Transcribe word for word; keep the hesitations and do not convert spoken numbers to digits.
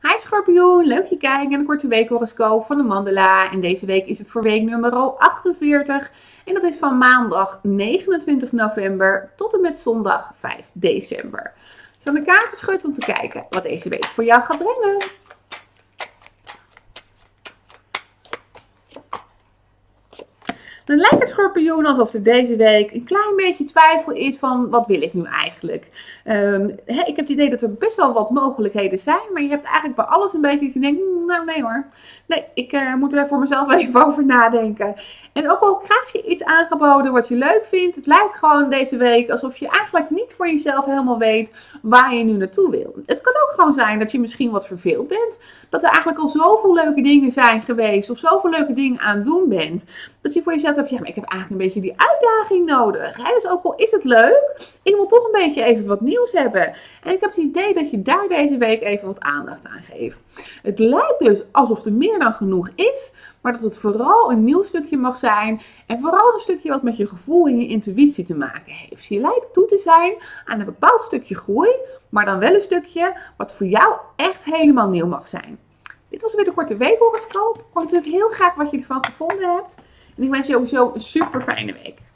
Hi Schorpioen, leuk je kijkt naar de korte weekhoroscoop van de Mandala. En deze week is het voor week nummer achtenveertig. En dat is van maandag negenentwintig november tot en met zondag vijf december. Dus aan de kaarten schud om te kijken wat deze week voor jou gaat brengen. Dan lijkt het schorpioen alsof er deze week een klein beetje twijfel is van wat wil ik nu eigenlijk. Um, he, ik heb het idee dat er best wel wat mogelijkheden zijn, maar je hebt eigenlijk bij alles een beetje dat je denkt, nou nee hoor, nee, ik uh, moet er voor mezelf even over nadenken. En ook al krijg je iets aangeboden wat je leuk vindt, het lijkt gewoon deze week alsof je eigenlijk niet voor jezelf helemaal weet waar je nu naartoe wil. Het kan ook gewoon zijn dat je misschien wat verveeld bent, dat er eigenlijk al zoveel leuke dingen zijn geweest of zoveel leuke dingen aan het doen bent, dat je voor jezelf hebt, ja, maar ik heb eigenlijk een beetje die uitdaging nodig. Hè? Dus ook al is het leuk, ik wil toch een beetje even wat nieuws hebben. En ik heb het idee dat je daar deze week even wat aandacht aan geeft. Het lijkt dus alsof er meer dan genoeg is, maar dat het vooral een nieuw stukje mag zijn. En vooral een stukje wat met je gevoel en je intuïtie te maken heeft. Je lijkt toe te zijn aan een bepaald stukje groei, maar dan wel een stukje wat voor jou echt helemaal nieuw mag zijn. Dit was weer de korte weekhoroscoop. Ik hoor natuurlijk heel graag wat je ervan gevonden hebt. En ik wens je sowieso een super fijne week.